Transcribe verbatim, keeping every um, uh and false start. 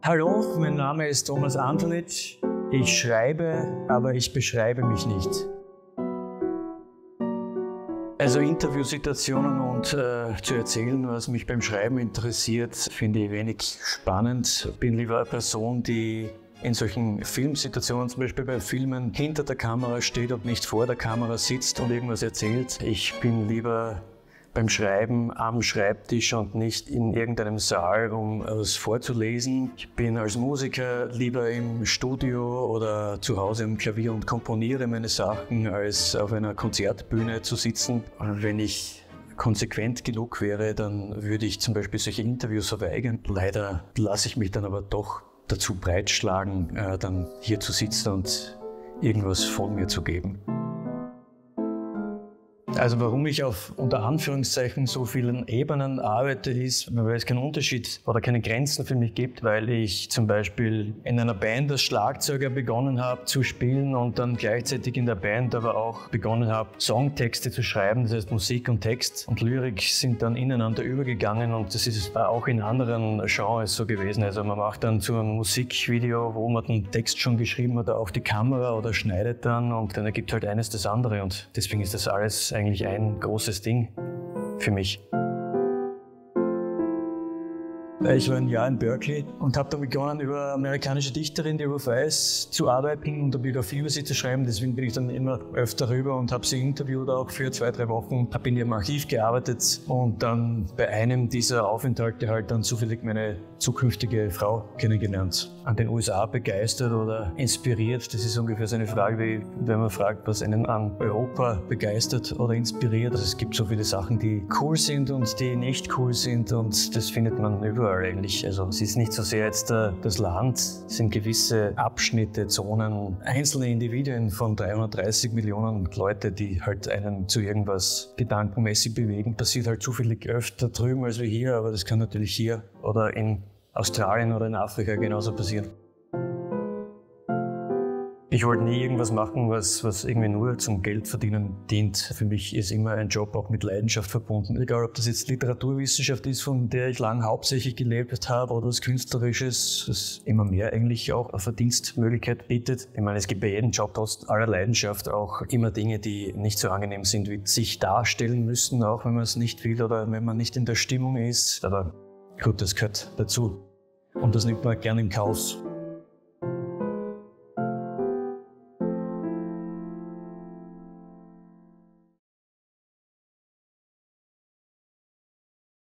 Hallo, mein Name ist Thomas Antonic. Ich schreibe, aber ich beschreibe mich nicht. Also Interviewsituationen und äh, zu erzählen, was mich beim Schreiben interessiert, finde ich wenig spannend. Ich bin lieber eine Person, die in solchen Filmsituationen, zum Beispiel bei Filmen, hinter der Kamera steht und nicht vor der Kamera sitzt und irgendwas erzählt. Ich bin lieber beim Schreiben am Schreibtisch und nicht in irgendeinem Saal, um es vorzulesen. Ich bin als Musiker lieber im Studio oder zu Hause am Klavier und komponiere meine Sachen, als auf einer Konzertbühne zu sitzen. Und wenn ich konsequent genug wäre, dann würde ich zum Beispiel solche Interviews verweigern. Leider lasse ich mich dann aber doch dazu breitschlagen, dann hier zu sitzen und irgendwas von mir zu geben. Also warum ich auf unter Anführungszeichen so vielen Ebenen arbeite, ist, weil es keinen Unterschied oder keine Grenzen für mich gibt, weil ich zum Beispiel in einer Band als Schlagzeuger begonnen habe zu spielen und dann gleichzeitig in der Band aber auch begonnen habe, Songtexte zu schreiben. Das heißt, Musik und Text und Lyrik sind dann ineinander übergegangen und das ist auch in anderen Genres so gewesen. Also man macht dann zu einem Musikvideo, wo man den Text schon geschrieben hat, auf die Kamera oder schneidet dann und dann ergibt halt eines das andere und deswegen ist das alles eigentlich ein großes Ding für mich. Ich war ein Jahr in Berkeley und habe dann begonnen, über eine amerikanische Dichterin, die Ruth Weiss, zu arbeiten und eine Biografie über sie zu schreiben. Deswegen bin ich dann immer öfter rüber und habe sie interviewt auch für zwei, drei Wochen. Habe in ihrem Archiv gearbeitet und dann bei einem dieser Aufenthalte halt dann zufällig meine zukünftige Frau kennengelernt. An den U S A begeistert oder inspiriert, das ist ungefähr so eine Frage, wie wenn man fragt, was einen an Europa begeistert oder inspiriert. Also es gibt so viele Sachen, die cool sind und die nicht cool sind und das findet man überall eigentlich. Also es ist nicht so sehr jetzt äh, das Land, es sind gewisse Abschnitte, Zonen, einzelne Individuen von dreihundertdreißig Millionen Leute, die halt einen zu irgendwas gedankenmäßig bewegen. Passiert halt zufällig öfter drüben als wir hier, aber das kann natürlich hier oder in Australien oder in Afrika genauso passieren. Ich wollte nie irgendwas machen, was, was irgendwie nur zum Geldverdienen dient. Für mich ist immer ein Job auch mit Leidenschaft verbunden. Egal, ob das jetzt Literaturwissenschaft ist, von der ich lang hauptsächlich gelebt habe, oder das Künstlerisches, das immer mehr eigentlich auch eine Verdienstmöglichkeit bietet. Ich meine, es gibt bei jedem Job trotz aller Leidenschaft auch immer Dinge, die nicht so angenehm sind, wie sich darstellen müssen, auch wenn man es nicht will oder wenn man nicht in der Stimmung ist. Aber gut, das gehört dazu. Und das nimmt man gerne in Kauf.